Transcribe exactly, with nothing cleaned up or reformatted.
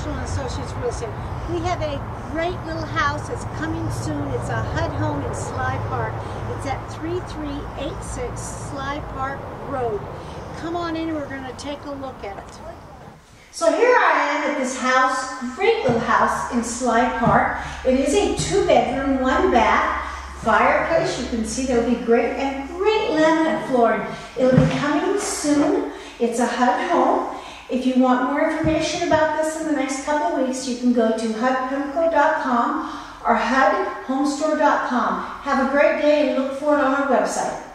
International and Associates Real Estate. We have a great little house that's coming soon. It's a H U D home in Sly Park. It's at three three eight six Sly Park Road. Come on in and we're going to take a look at it. So here I am at this house, great little house in Sly Park. It is a two bedroom, one bath, fireplace. You can see there'll be great, and great laminate flooring. It'll be coming soon. It's a H U D home. If you want more information about this in the next couple of weeks, you can go to H U D Pimco dot com or H U D Home Store dot com. Have a great day and look for it on our website.